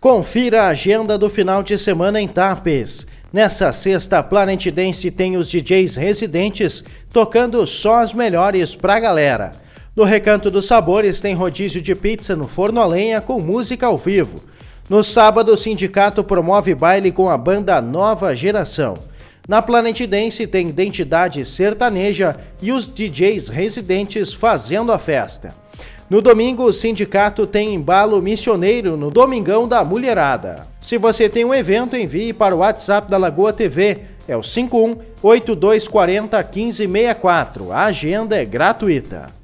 Confira a agenda do final de semana em Tapes. Nessa sexta, a Planet Dance tem os DJs residentes tocando só as melhores pra galera. No Recanto dos Sabores tem rodízio de pizza no forno a lenha com música ao vivo. No sábado, o sindicato promove baile com a banda Nova Geração. Na Planet Dance tem identidade sertaneja e os DJs residentes fazendo a festa. No domingo, o sindicato tem embalo missioneiro no Domingão da Mulherada. Se você tem um evento, envie para o WhatsApp da Lagoa TV, é o 51 8240 1564. A agenda é gratuita.